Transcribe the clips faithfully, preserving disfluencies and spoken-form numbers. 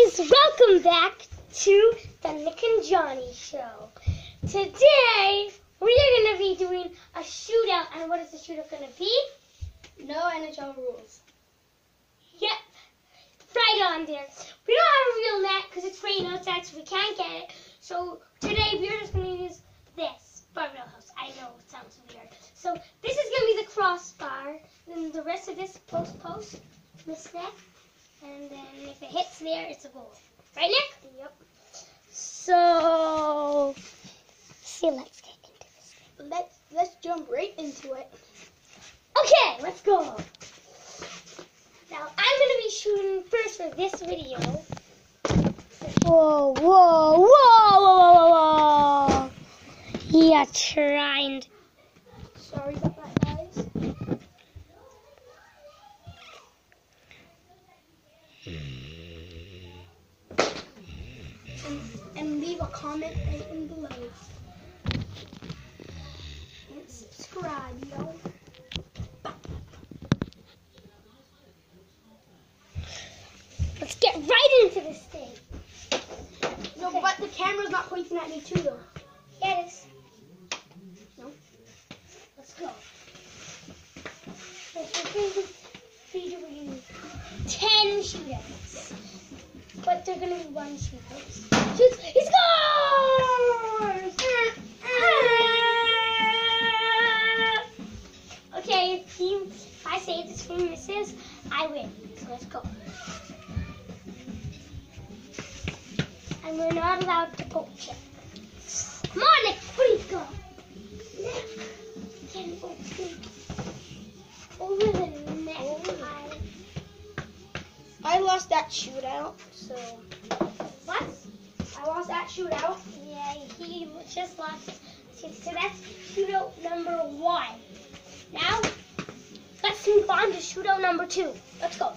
guys, welcome back to the Nick and Johnny Show. Today, we are going to be doing a shootout, and what is the shootout going to be? No N H L rules. Yep, right on there. We don't have a real net because it's raining outside, so we can't get it. So today, we're just going to use this for Real House. I know it sounds weird. So this is going to be the crossbar, and the rest of this post post, this net. And then if it hits there, it's a goal. Right, Nick? Yep. So, see, let's get into this thing. Let's let's jump right into it. Okay, let's go. Now, I'm going to be shooting first for this video. Whoa, whoa, whoa, whoa, whoa, whoa. Yeah, trying. Sorry about that, guys. And, and leave a comment right in below. And subscribe, yo. Let's get right into this thing. No, Okay. but the camera's not pointing at me too, though. Yeah, it is. No. Let's go. We're doing ten shootouts. But they're going to be one shootout. Shoots. He scores! Okay, if, he, if I say this team misses, I win. So let's go. And we're not allowed to poach it. Come on, Nick, please go. Nick, can you open over the net? I, I lost that shootout, so what? I lost that shootout. Yeah, he just lost. So that's shootout number one. Now, let's move on to shootout number two. Let's go.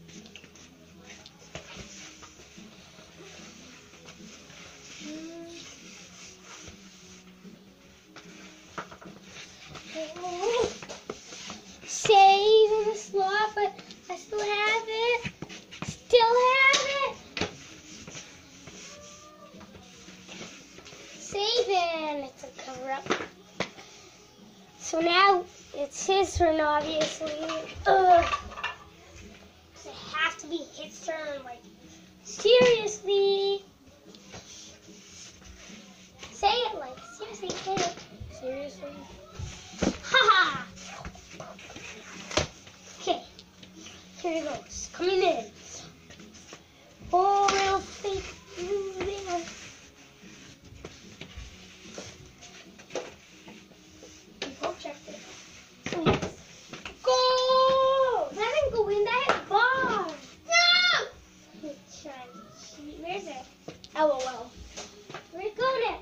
Save in the slot, but I still have it. Still have it. Save it. It's a cover up. So now it's his turn, obviously. Ugh. So it has to be his turn. Like, seriously. Say it like, seriously, say it. Seriously? Haha! Okay, here it goes. Coming in. Oh, little fake moving. Go check it. Oh, yes. Go! That didn't go in. That hit the bar. No! Where is it? LOL. Where'd it go, Nick?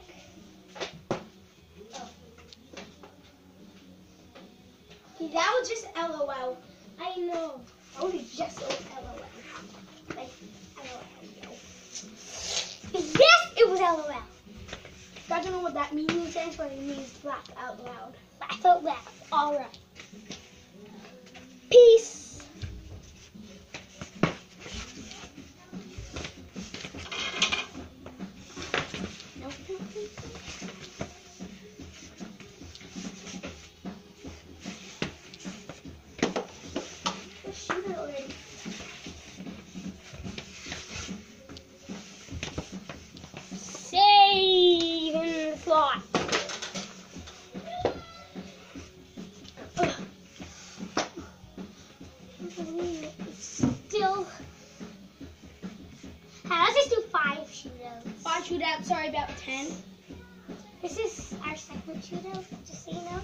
See, that was just LOL. I know. That was just LOL. Like, LOL. Yes, it was LOL. I don't know what that means in Spanish, but it means laugh out loud. Laugh out loud. All right. Peace. No. Just shoot it already. Save in the slot. Still. Hey, let's just do five shootouts. Five shootout, sorry about ten. This is our second shootout, just so you know.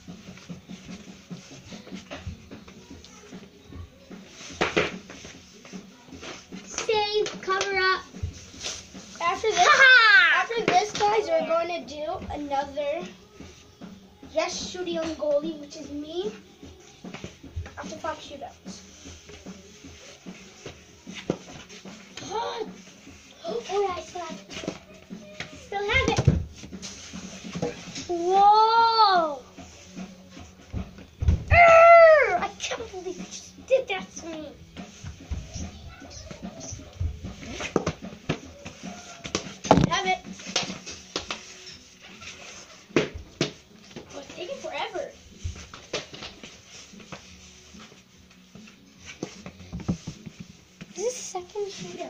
Save, cover up. After this, Ha after this, guys, we're going to do another just shooting on goalie, which is me. After five shootouts. Oh, yeah, I still have it. Still have it. Whoa! Urgh! I can't believe you just did that to me. second shooter.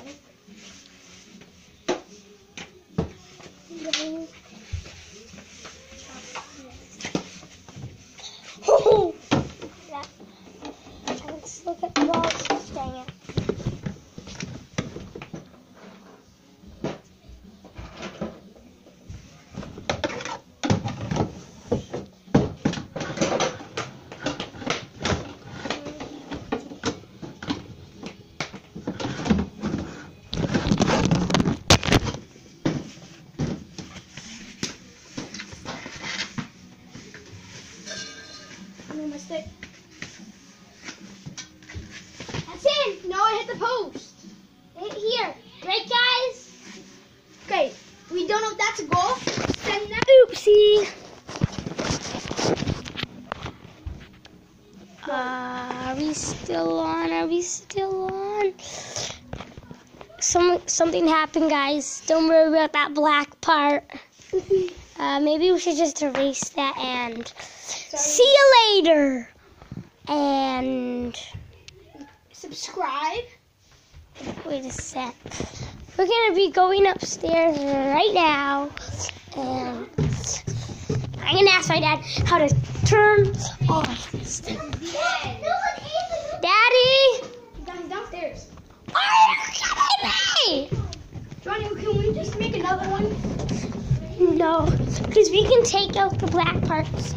Oh! Let's look at the balls. Dang it. My stick. That's in. No, I hit the post. Hit here. Right, guys? Okay, we don't know if that's a goal. Send that. Oopsie. Uh, are we still on? Are we still on? Some, something happened, guys. Don't worry about that black part. Uh, maybe we should just erase that and see you later. And subscribe. Wait a sec. We're going to be going upstairs right now. And I'm going to ask my dad how to turn off this thing. Daddy! He's downstairs. Are you kidding me? Johnny, can we just make another one? No, because we can take out the black parts.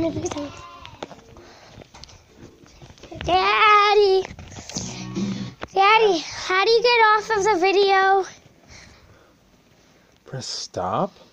Daddy! Daddy, how do you get off of the video? Press stop.